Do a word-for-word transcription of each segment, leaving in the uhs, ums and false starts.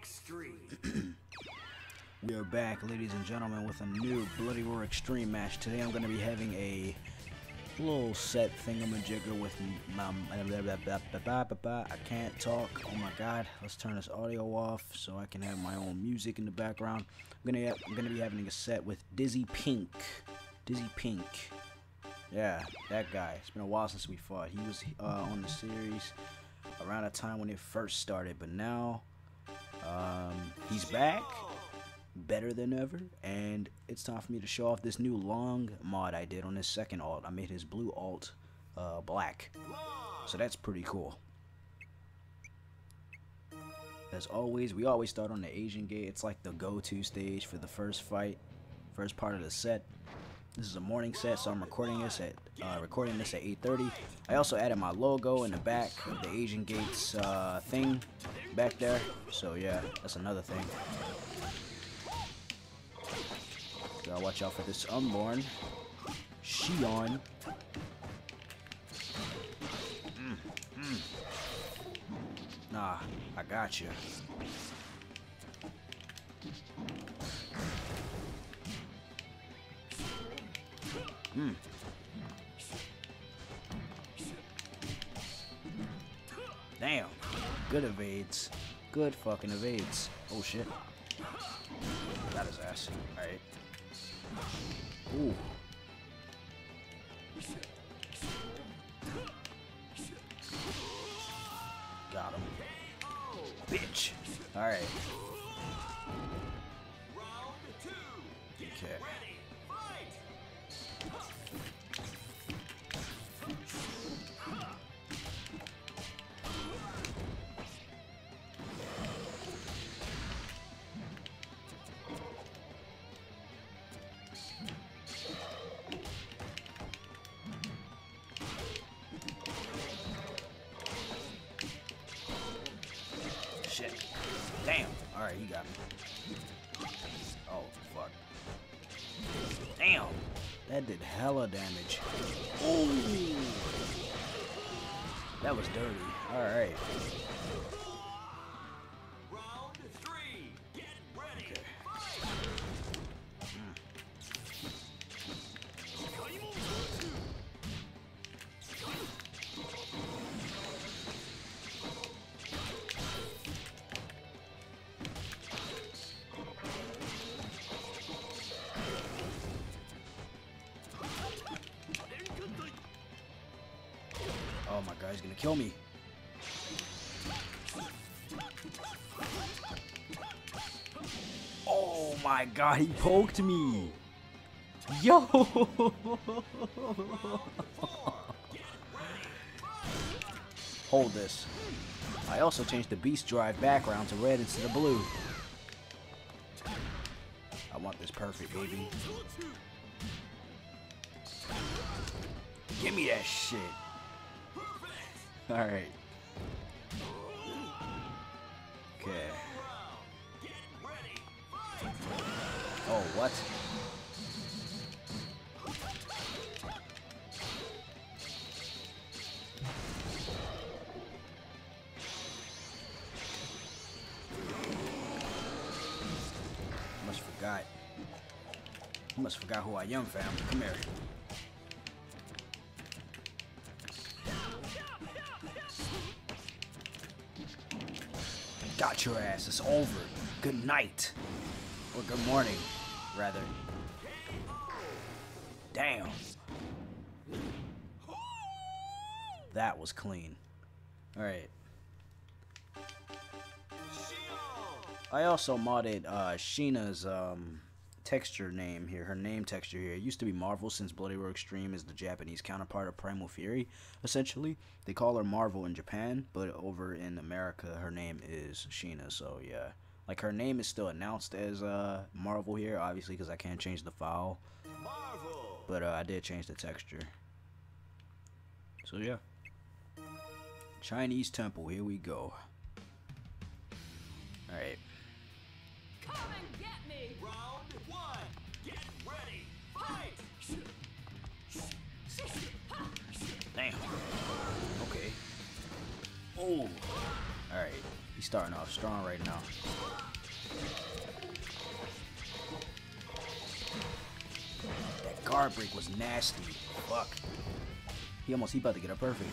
We are back, ladies and gentlemen, with a new Bloody Roar Extreme match. Today I'm going to be having a little set thingamajigger with my... I can't talk. Oh my god. Let's turn this audio off so I can have my own music in the background. I'm going to I'm gonna be having a set with Dizzy Pink. Dizzy Pink. Yeah, that guy. It's been a while since we fought. He was uh, on the series around the time when it first started, but now um, he's back. Better than ever, and it's time for me to show off this new long mod I did on this second alt. I made his blue alt uh, black, so that's pretty cool. As always, we always start on the Asian gate. It's like the go-to stage for the first fight, first part of the set. This is a morning set, so I'm recording this at uh, recording this at eight thirty. I also added my logo in the back of the Asian gates uh, thing back there, so yeah, that's another thing. Gotta watch out for this Unborn. Xion. Mm, mm. Nah, I got you. Mm. Damn. Good evades. Good fucking evades. Oh shit. Got his ass. Alright. Ooh. Got him. Bitch. Alright. Okay. Shit. Damn. Alright, he got me. Oh, fuck. Damn. That did hella damage. Ooh. That was dirty. Alright. Okay. Mm. Oh my god, he's gonna kill me. Oh my god, he poked me. Yo! Hold this. I also changed the Beast Drive background to red instead of blue. I want this perfect, baby. Give me that shit. Alright. Okay. Oh, what? Must forgot. You must forgot who I am, fam. Come here. Got your ass. It's over. Good night. Or good morning, rather. Damn. That was clean. Alright. I also modded uh, Sheena's um, texture name here, her name texture here. It used to be Marvel, since Bloody Roar Extreme is the Japanese counterpart of Primal Fury, essentially. They call her Marvel in Japan, but over in America, her name is Sheena, so yeah. Like, her name is still announced as uh, Marvel here, obviously, because I can't change the file. Marvel. But uh, I did change the texture. So yeah. Chinese temple, here we go. Alright. Come and get me! Round one! Get ready! Fight! Damn. Okay. Oh. Alright. He's starting off strong right now. That guard break was nasty. Fuck. He almost, he about to get a perfect.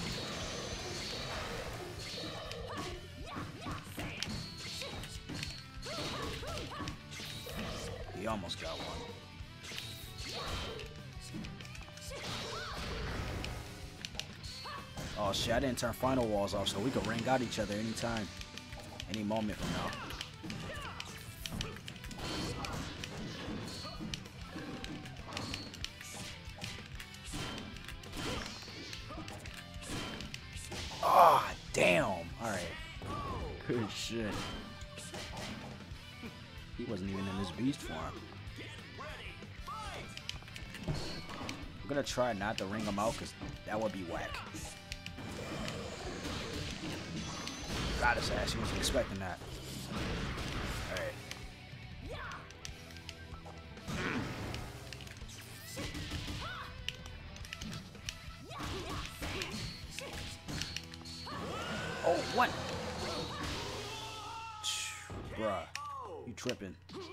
He almost got one. Oh shit, I didn't turn final walls off, so we could ring out each other anytime. Any moment from now. Ah, oh, damn. Alright. Good shit. He wasn't even in his beast form. I'm gonna try not to ring him out because that would be whack. Got his ass, he wasn't expecting that. Alright. Oh, what? Bruh, you tripping.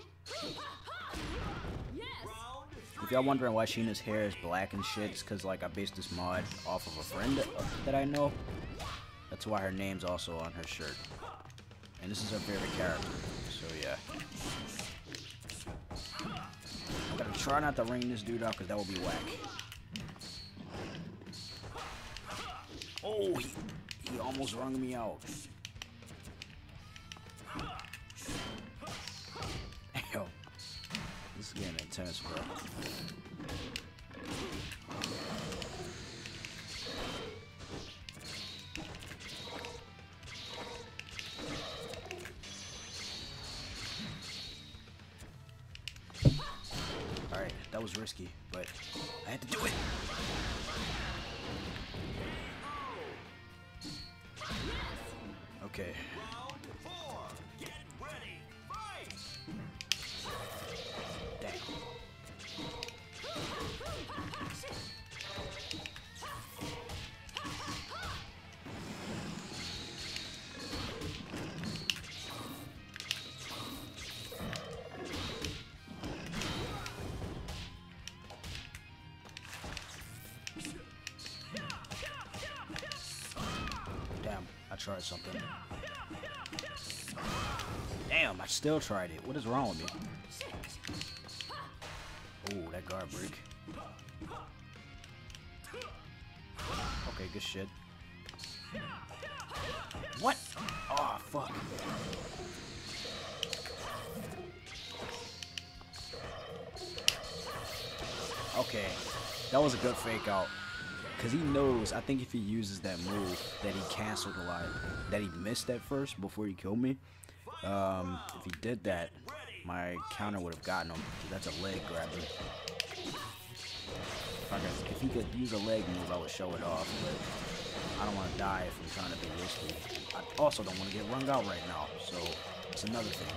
If y'all wondering why Sheena's hair is black and shit, it's because like I based this mod off of a friend that, that I know. That's why her name's also on her shirt. And this is her favorite character. So yeah. I'm gonna try not to ring this dude out because that would be whack. Oh, he, he almost rung me out. Damn. This is getting intense, bro. Alright, that was risky, but I had to do it. Okay. Damn. Damn, I tried something. Damn, I still tried it. What is wrong with me? Oh, that guard break. Okay, good shit. What? Oh, fuck. Okay, that was a good fake out. Because he knows, I think if he uses that move, that he canceled a lot. That he missed at first before he killed me. Um, if he did that, my counter would have gotten him. That's a leg grabber. If, I could, if he could use a leg move, I would show it off, but I don't want to die if I'm trying to be risky. I also don't want to get rung out right now, so it's another thing.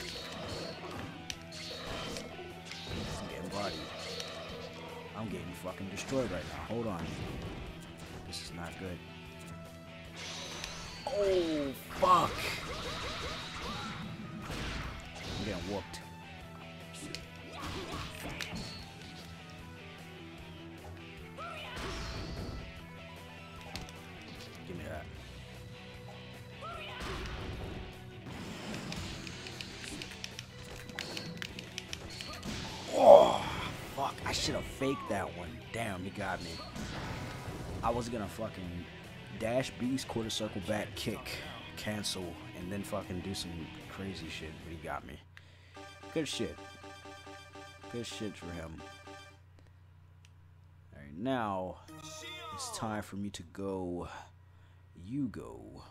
I'm getting bodied. I'm getting fucking destroyed right now. Hold on. This is not good. Oh, fuck. I'm getting whooped. Give me that. Oh, fuck. I should have faked that one. Damn, he got me. I was gonna fucking dash beast, quarter circle back, kick, cancel, and then fucking do some crazy shit, but he got me. Good shit. Good shit for him. Alright, now it's time for me to go. You go.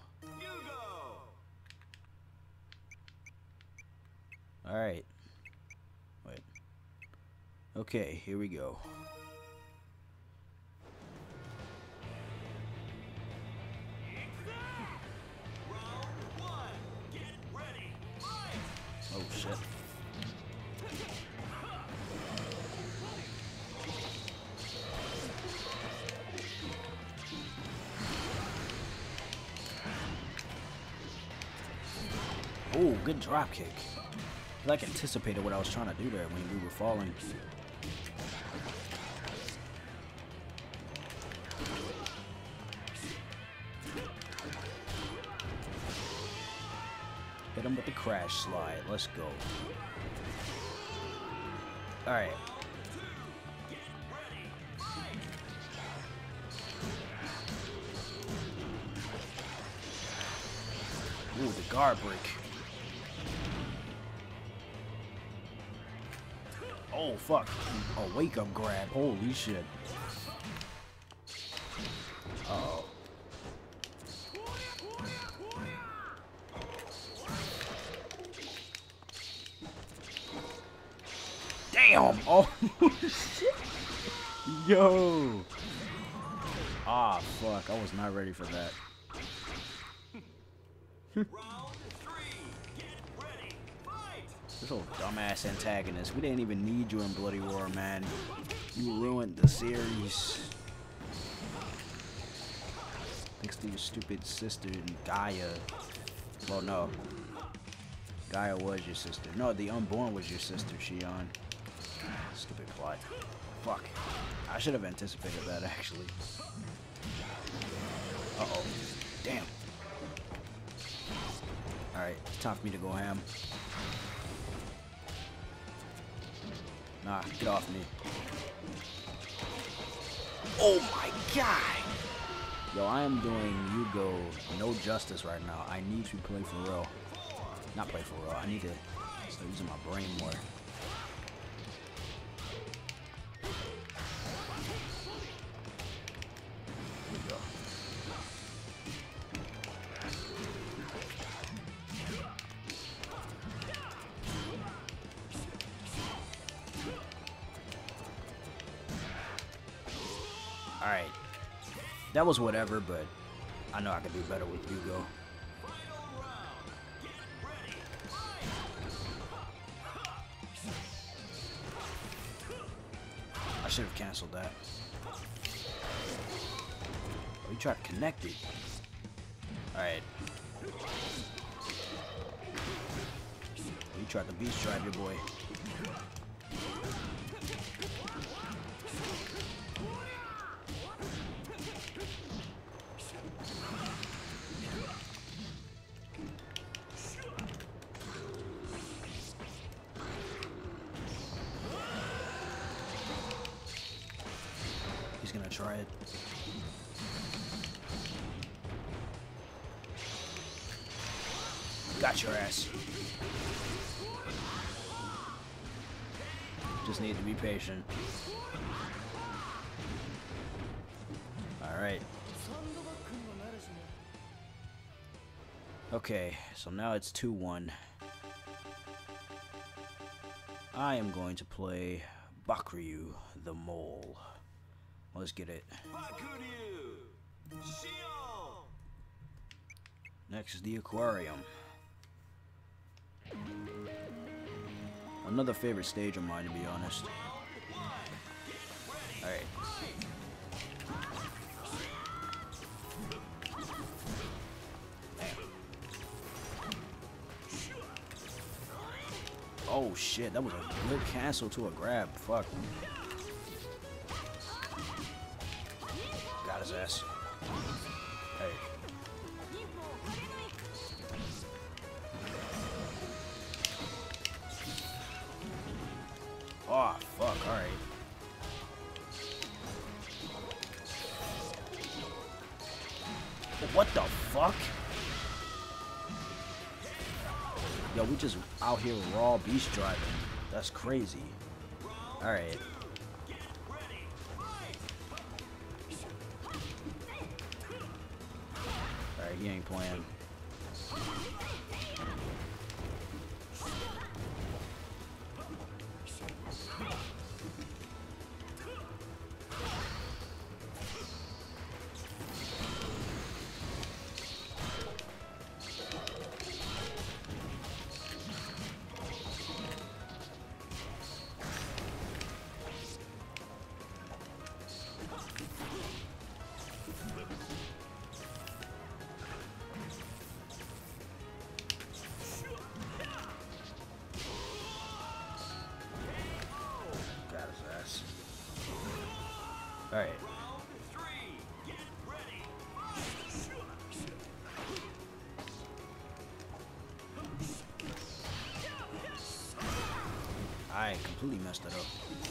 Alright. Wait. Okay, here we go. Oh shit. Oh, good drop kick. He like anticipated what I was trying to do there when we were falling. Hit him with the crash slide. Let's go. Alright. Ooh, the guard break. Oh, fuck. A wake-up grab. Holy shit. Uh-oh. Damn! Oh, shit. Yo! Ah, fuck. I was not ready for that. Round three. Get ready. Fight. This old dumbass antagonist. We didn't even need you in Bloody Roar, man. You ruined the series. Thanks to your stupid sister, Gaia. Well, no. Gaia was your sister. No, the Unborn was your sister, Shion. Stupid plot. Fuck. I should have anticipated that, actually. Uh-oh. Damn. Alright, it's time for me to go ham. Nah, get off me. Oh my god! Yo, I am doing Yugo no justice right now. I need to play for real. Not play for real. I need to start using my brain more. Here we go. Alright. That was whatever, but I know I can do better with Yugo. I should have canceled that. Oh, you tried to connect it. Alright. You tried to beast drive your boy. He's gonna try it. Got your ass. Just need to be patient. Alright. Okay, so now it's two one. I am going to play Bakuryu the Mole. Let's get it. Next is the aquarium. Another favorite stage of mine, to be honest. Alright. Oh shit, that was a good cancel to a grab. Fuck. Got his ass. Hey. Oh, fuck, alright. What the fuck? Yo, we just out here raw beast driving. That's crazy. Alright. Alright, he ain't playing. Alright. I completely messed it up.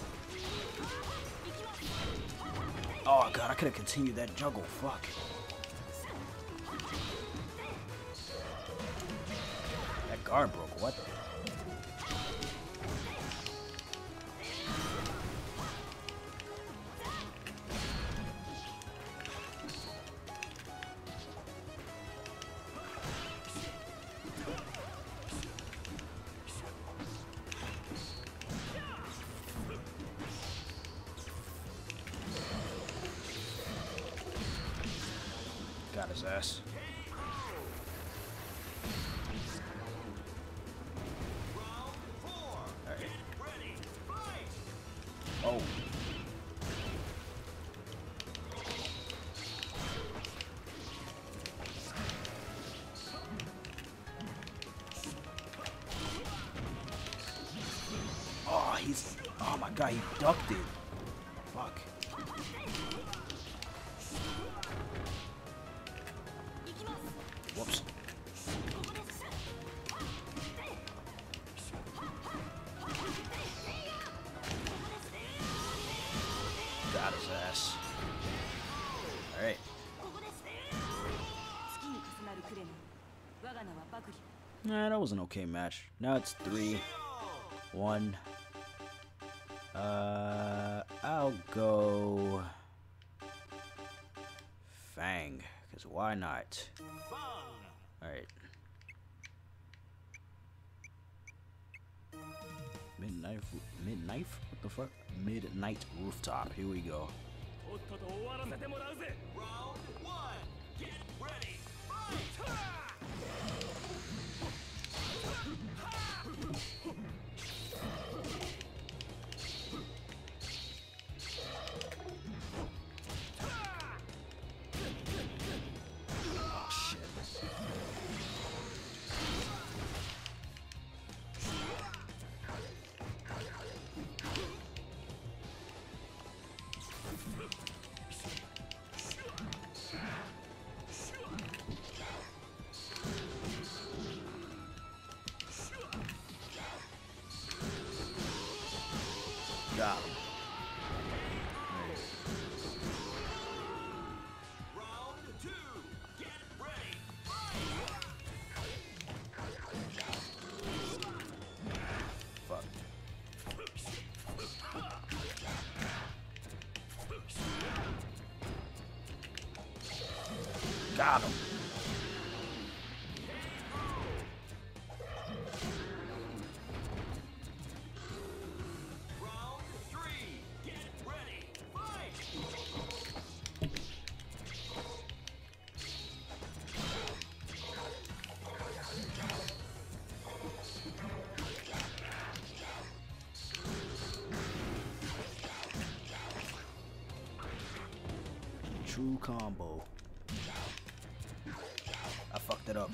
Oh god, I could have continued that juggle. Fuck. That guard broke. What? Got his ass. Alright. Oh. Oh, he's... Oh my god, he ducked it. Fuck. Whoops. Got his ass. Alright. Nah, that was an okay match. Now it's three, one. Uh, I'll go Fang, because why not? Alright. Midnight, midnight? What the fuck? Midnight Rooftop. Here we go. Round one. Get ready. Fight. Oh shit. Got him. Round two. Get ready. Fuck. Got him. Round three. Get ready. Fight. True combo. I fucked it up.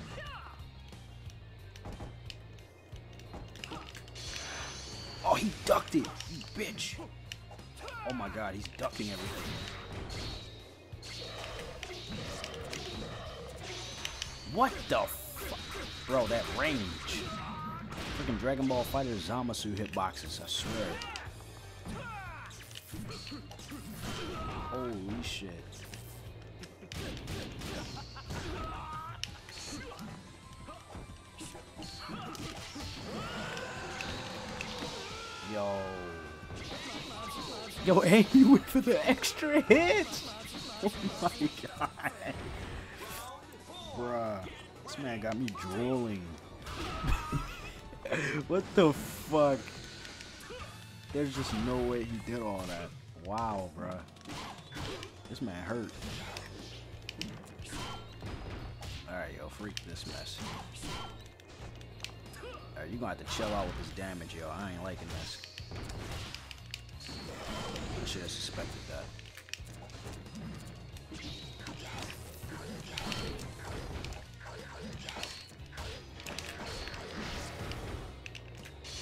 Oh, he ducked it, you bitch. Oh my god, he's ducking everything. What the fuck? Bro, that range. Freaking Dragon Ball Fighter Zamasu hitboxes, I swear. Holy shit. Yo. Yo, hey, you went for the extra hit? Oh my god. Bruh. This man got me drooling. What the fuck? There's just no way he did all that. Wow, bruh. This man hurt. Alright, yo, freak this mess. Alright, you're gonna have to chill out with this damage, yo. I ain't liking this. I should have suspected that.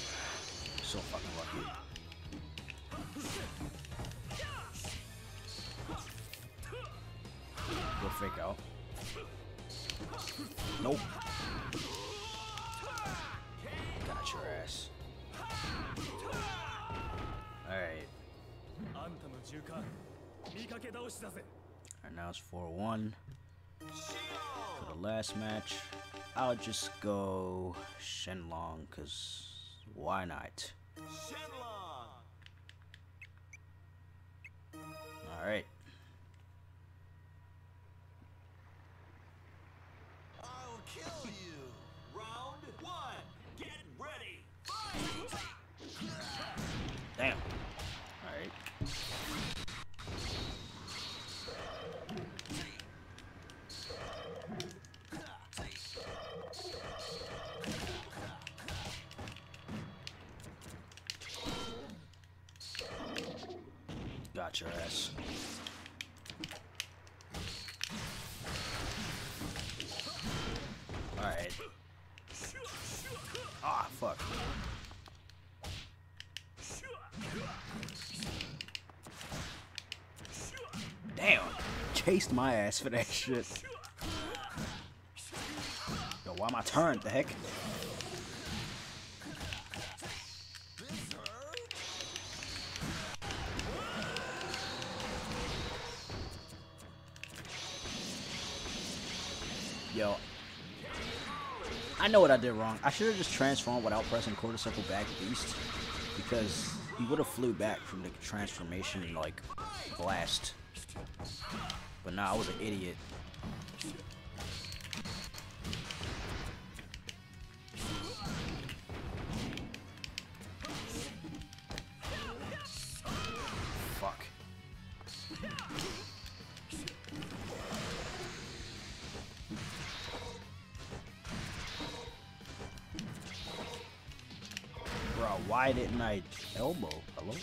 So fucking lucky. Nope. Got your ass. Alright. Alright, now it's four one. For the last match, I'll just go Shenlong, because why not? Alright. I'll kill you. Round one. Get ready. Fight. Damn. Alright. Got your ass. Alright. Ah, fuck. Damn. Chased my ass for that shit. Yo, why am I turned? The heck? Yo, I know what I did wrong. I should have just transformed without pressing quarter circle back beast, because he would have flew back from the transformation like blast. But nah, I was an idiot. Fuck. Bro, why didn't I elbow? Hello?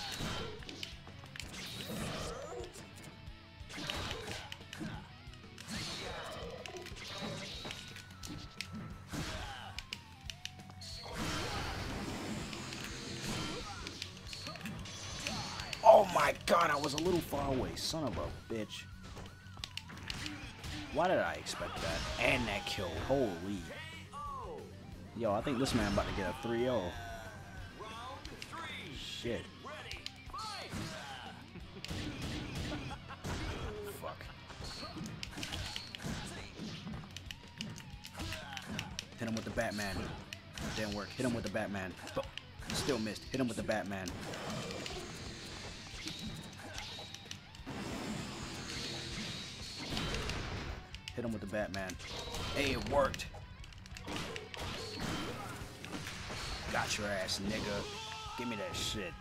Oh my god, I was a little far away, son of a bitch. Why did I expect that? And that kill, holy. Yo, I think this man about to get a three oh. Shit. Fuck. Hit him with the Batman. Didn't work. Hit him with the Batman. Oh, still missed. Hit him with the Batman. Hit him with the Batman. Hey, it worked. Got your ass, nigga. Give me that shit.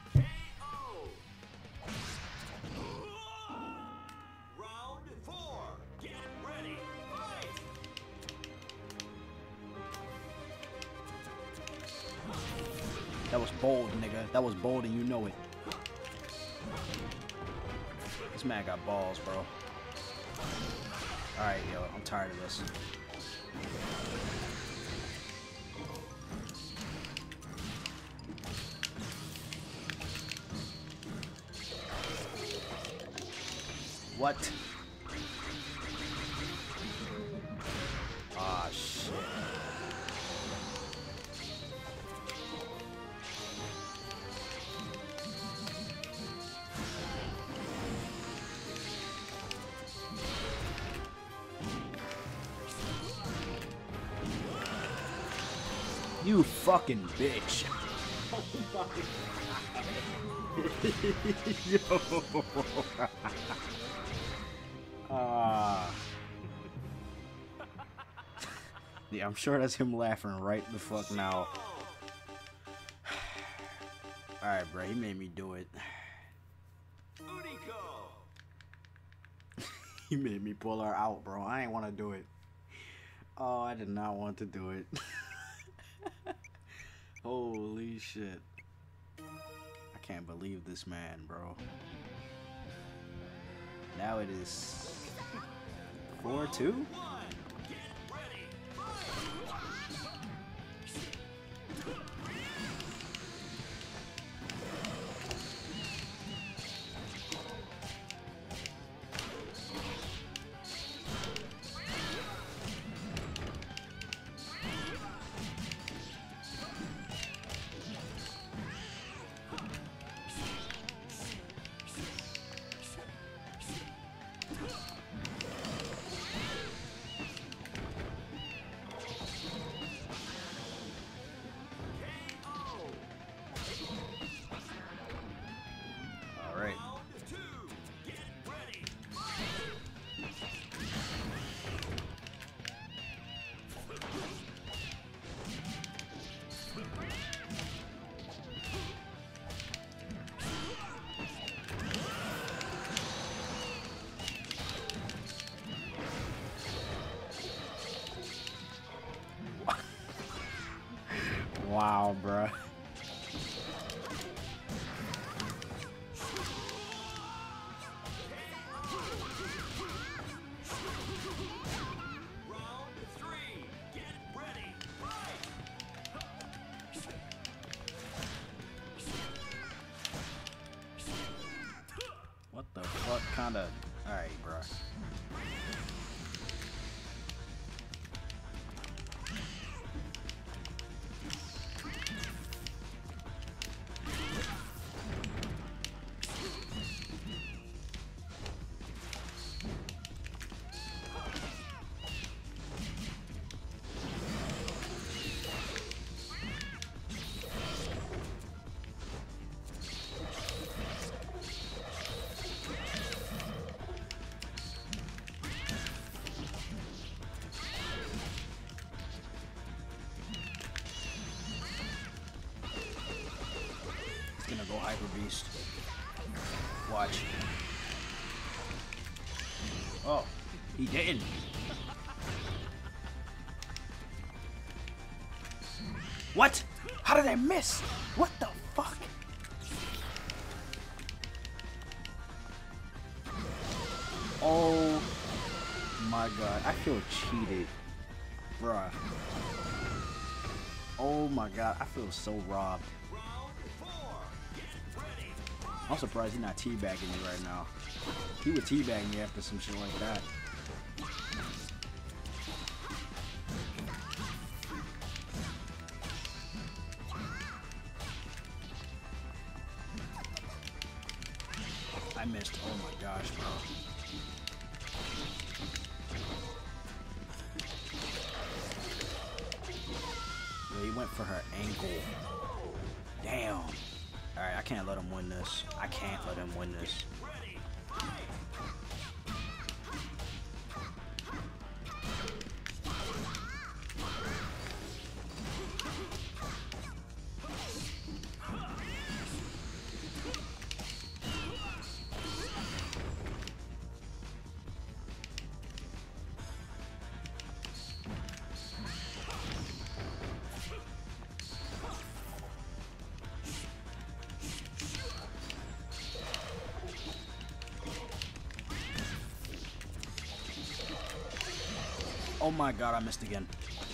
Round four. Get ready. Fight. That was bold, nigga. That was bold and you know it. This man got balls, bro. Alright, yo. I'm tired of this. What? Ah, shit. You fucking bitch. Yo. Ah. Yeah, I'm sure that's him laughing right the fuck now. Alright, bro, he made me do it. He made me pull her out, bro. I ain't want to do it. Oh, I did not want to do it. Holy shit. I can't believe this man, bro. Now it is four two? Wow, bruh. Round three. Get ready. Fight. What the fuck kind of... Alright, bruh. Gonna go Hyper Beast. Watch. Oh, he didn't. What? How did I miss? What the fuck? Oh my god, I feel cheated. Bruh. Oh my god, I feel so robbed. I'm surprised he's not teabagging me right now. He would teabag me after some shit like that. I missed. Oh my gosh, bro. Yeah, he went for her ankle. Damn. Alright, I can't let him win this. I can't let him win this. Oh my god, I missed again.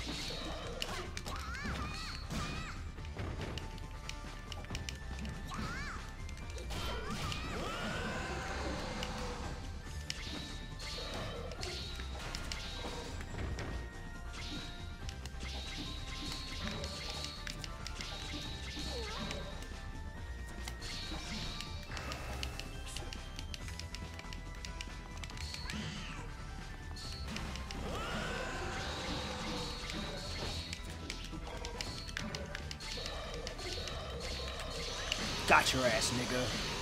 Got your ass, nigga.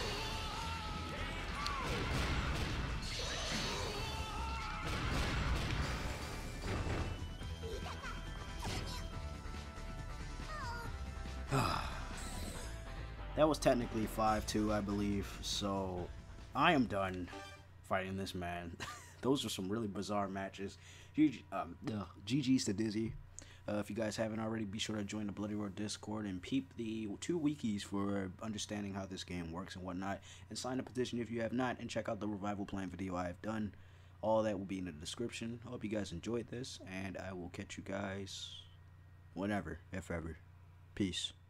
That was technically five two, I believe, so I am done fighting this man. Those are some really bizarre matches. G G, um, uh, G G's to Dizzy. Uh, if you guys haven't already, be sure to join the Bloody Roar Discord and peep the two wikis for understanding how this game works and whatnot. And sign a petition if you have not, and check out the revival plan video I have done. All that will be in the description. I hope you guys enjoyed this, and I will catch you guys whenever, if ever. Peace.